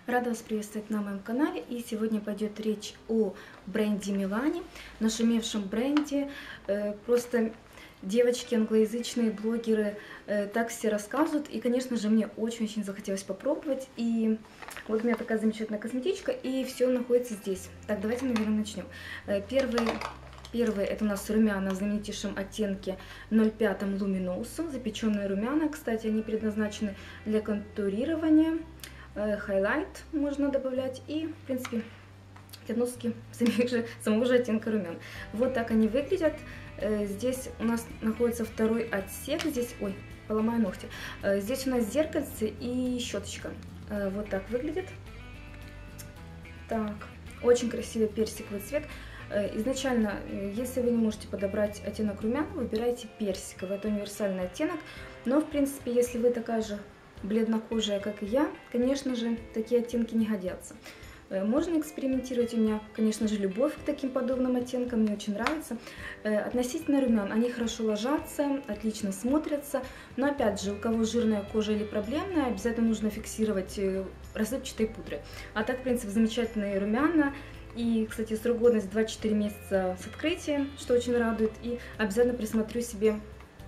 Рада вас приветствовать на моем канале, и сегодня пойдет речь о бренде Milani, нашумевшем бренде. Просто девочки, англоязычные блогеры так все рассказывают, и, конечно же, мне очень-очень захотелось попробовать. И вот у меня такая замечательная косметичка, и все находится здесь. Так, давайте, наверное, начнем. Первый это у нас румяна в знаменитейшем оттенке 05 Luminous. Запеченные румяна, кстати, они предназначены для контурирования. Хайлайт можно добавлять и, в принципе, для носки самого же оттенка румян. Вот так они выглядят. Здесь у нас находится второй отсек. Здесь, ой, поломаю ногти. Здесь у нас зеркальце и щеточка. Вот так выглядит. Так, очень красивый персиковый цвет. Изначально, если вы не можете подобрать оттенок румян, выбирайте персиковый. Это универсальный оттенок. Но, в принципе, если вы такая же бледнокожая, как и я, конечно же, такие оттенки не годятся. Можно экспериментировать. У меня, конечно же, любовь к таким подобным оттенкам, мне очень нравится. Относительно румян, они хорошо ложатся, отлично смотрятся, но опять же, у кого жирная кожа или проблемная, обязательно нужно фиксировать рассыпчатой пудрой. А так, в принципе, замечательные румяна. И, кстати, срок годности 24 месяца с открытия, что очень радует. И обязательно присмотрю себе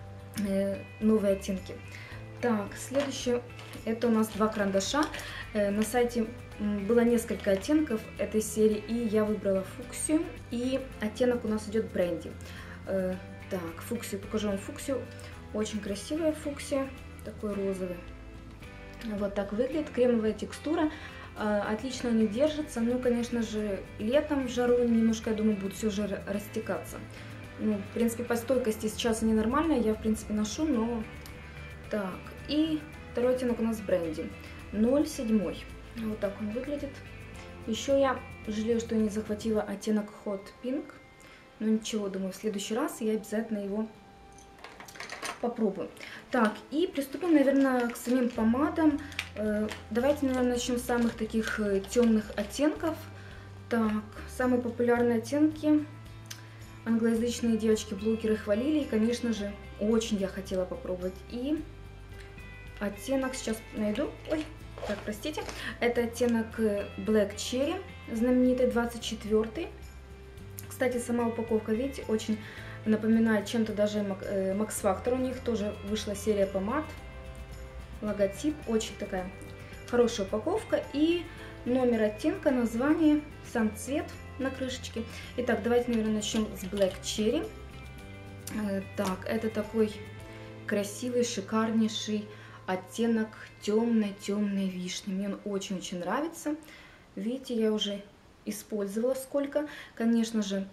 новые оттенки. Так, следующее, это у нас два карандаша. На сайте было несколько оттенков этой серии, и я выбрала фуксию, и оттенок у нас идет бренди. Так, фуксию, покажу вам фуксию. Очень красивая фуксия, такой розовый. Вот так выглядит, кремовая текстура. Отлично они держатся, ну, конечно же, летом в жару немножко, я думаю, будут все же растекаться. Ну, в принципе, по стойкости сейчас они нормальные, я, в принципе, ношу, но... Так, и второй оттенок у нас бренди 07. Вот так он выглядит. Еще я жалею, что я не захватила оттенок Hot Pink. Но ничего, думаю, в следующий раз я обязательно его попробую. Так, и приступим, наверное, к самим помадам. Давайте, наверное, начнем с самых таких темных оттенков. Так, самые популярные оттенки англоязычные девочки-блогеры хвалили. И, конечно же, очень я хотела попробовать. И оттенок сейчас найду. Ой, так, простите. Это оттенок Black Cherry, знаменитый 24-й. Кстати, сама упаковка, видите, очень напоминает чем-то даже Max Factor. У них тоже вышла серия помад. Логотип, очень такая хорошая упаковка. И номер оттенка, название, сам цвет на крышечке. Итак, давайте, наверное, начнем с Black Cherry. Так, это такой красивый, шикарнейший оттенок темной-темной вишни. Мне он очень-очень нравится. Видите, я уже использовала сколько. Конечно же,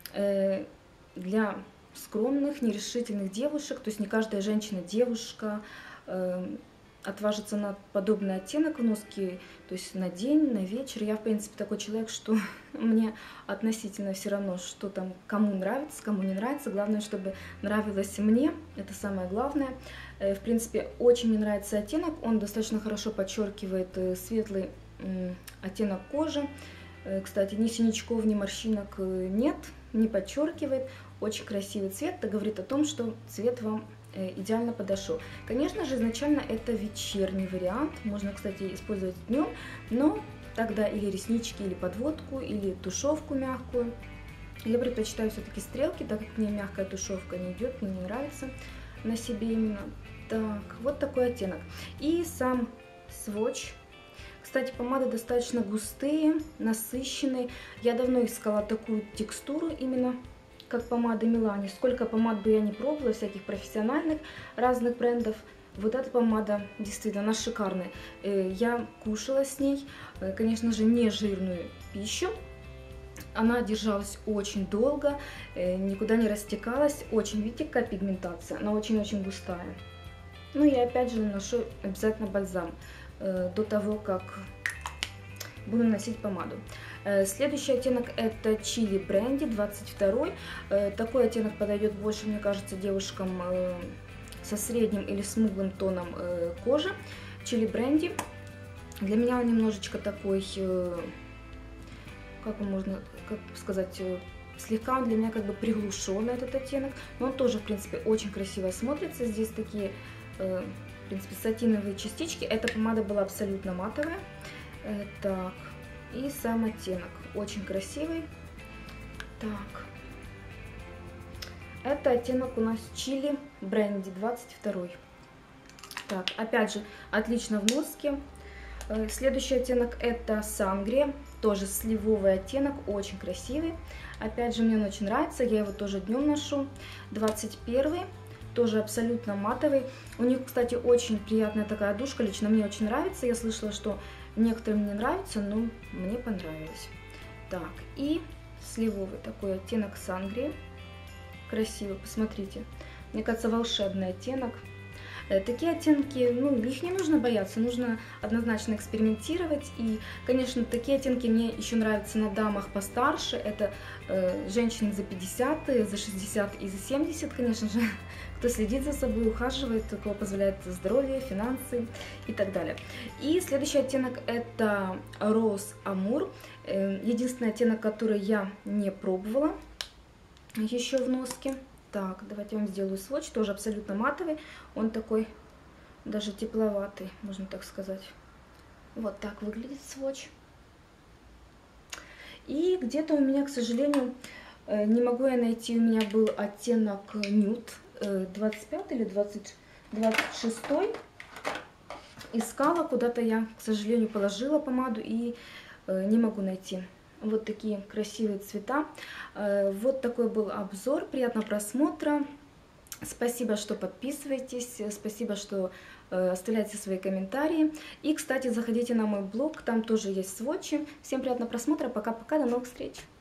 для скромных, нерешительных девушек, то есть не каждая женщина, девушка отважится на подобный оттенок в носке, то есть на день, на вечер. Я, в принципе, такой человек, что мне относительно все равно, что там кому нравится, кому не нравится. Главное, чтобы нравилось мне, это самое главное. В принципе, очень мне нравится оттенок, он достаточно хорошо подчеркивает светлый оттенок кожи. Кстати, ни синячков, ни морщинок нет, не подчеркивает. Очень красивый цвет, это говорит о том, что цвет вам идеально подошел. Конечно же, изначально это вечерний вариант. Можно, кстати, использовать днем, но тогда или реснички, или подводку, или тушевку мягкую. Я предпочитаю все-таки стрелки, так как мне мягкая тушевка не идет, мне не нравится на себе именно. Так, вот такой оттенок. И сам свотч. Кстати, помады достаточно густые, насыщенные. Я давно искала такую текстуру именно как помада Milani. Сколько помад бы я не пробовала, всяких профессиональных разных брендов, вот эта помада действительно, она шикарная. Я кушала с ней, конечно же, не жирную пищу. Она держалась очень долго, никуда не растекалась. Очень, видите, какая пигментация, она очень-очень густая. Ну и опять же наношу обязательно бальзам до того, как буду носить помаду. Следующий оттенок это Chili Brandy 22. Такой оттенок подойдет больше, мне кажется, девушкам со средним или смуглым тоном кожи. Chili Brandy. Для меня он немножечко такой, как можно сказать, слегка он для меня как бы приглушенный, этот оттенок. Но он тоже, в принципе, очень красиво смотрится. Здесь такие, в принципе, сатиновые частички. Эта помада была абсолютно матовая. Так, и сам оттенок очень красивый. Так, это оттенок у нас Chili Brandy 22. Так, опять же, отлично в носке. Следующий оттенок это Sangria, тоже сливовый оттенок, очень красивый. Опять же, мне он очень нравится, я его тоже днем ношу. 21, тоже абсолютно матовый. У них, кстати, очень приятная такая душка, лично мне очень нравится. Я слышала, что некоторым не нравится, но мне понравилось. Так, и сливовый такой оттенок Sangria. Красивый, посмотрите. Мне кажется, волшебный оттенок. Такие оттенки, ну, их не нужно бояться, нужно однозначно экспериментировать. И, конечно, такие оттенки мне еще нравятся на дамах постарше. Это женщины за 50, за 60 и за 70, конечно же. Кто следит за собой, ухаживает, у кого позволяет здоровье, финансы и так далее. И следующий оттенок это Rose Amour. Единственный оттенок, который я не пробовала еще в носке. Так, давайте я вам сделаю сводч, тоже абсолютно матовый, он такой даже тепловатый, можно так сказать. Вот так выглядит сводч. И где-то у меня, к сожалению, не могу я найти, у меня был оттенок Nude 25 или 26. Искала, куда-то я, к сожалению, положила помаду и не могу найти. Вот такие красивые цвета. Вот такой был обзор. Приятного просмотра. Спасибо, что подписываетесь. Спасибо, что оставляете свои комментарии. И, кстати, заходите на мой блог. Там тоже есть сводчи. Всем приятного просмотра. Пока-пока. До новых встреч.